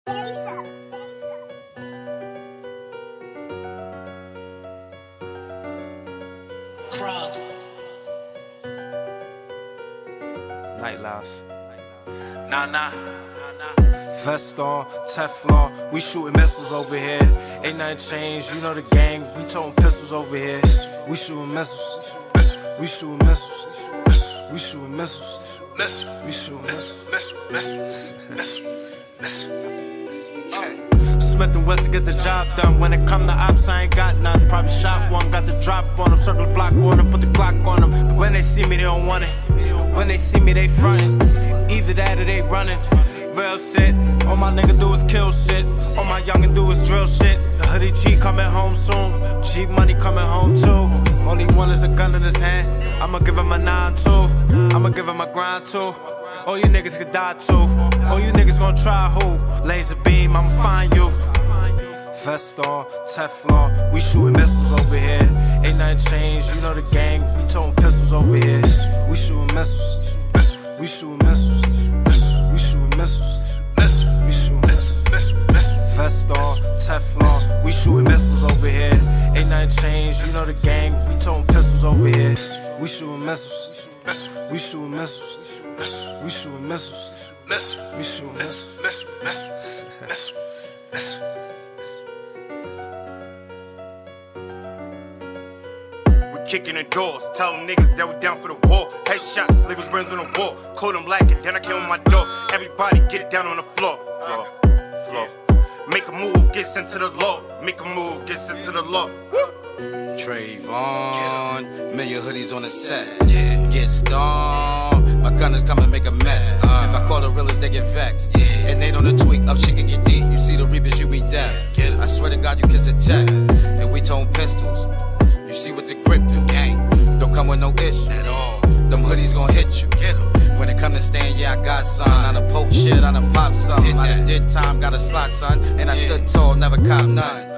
Crumbs. Night Louse. Nah. Vest on, Teflon, we shooting missiles over here. Ain't nothing changed, you know the gang, we toting pistols over here. We shooting missiles, we shooting missiles, we shooting missiles, we shooting missiles. Smith and Wesson get the job done. When it come to ops, I ain't got none. Probably shot one, got the drop on them, circle the block on them, put the Glock on them. When they see me, they don't want it. When they see me, they frontin'. Either that or they running. Real shit. All my nigga do is kill shit. All my youngin' do is drill shit. The hoodie G coming home soon. G money coming home too. Only one is a gun in his hand. I'ma give him a 9-2. I'ma give him a grind too. All you niggas could die too. All you niggas gon' try who? Laser beam, I'ma find you. Vest on, Teflon, we shooting missiles over here. Ain't nothing changed, you know the gang, we toting pistols over here. We shooting missiles, we shooting missiles, we shooting missiles, we shooting missiles. Vest on, Teflon, we shooting missiles over here. Ain't nothing changed, you know the gang, we toting pistols over here. We shooting missiles, we shooting missiles, we shooting missiles, we shooting missiles. Kicking in doors, telling niggas that we down for the war. Headshots, labels burns on the wall. Code them lacking, then I came on my door. Everybody get down on the floor. Make a move, get sent to the law. Make a move, get sent to the law. Trayvon, million hoodies on the set. Get stoned, my gunners come and make a mess. If I call the realest, they get vexed. And they know the tweak up, she can get deep. You see the reapers, you be deaf. I swear to God, you kiss the tech. And we tone pistols. You see what the grip do, gang. Don't come with no issue at all. Them hoodies gon' hit you. When it come to stand, yeah, I got some. I done poke shit, I done pop some. I done did time, got a slot, son. And I stood tall, never cop none.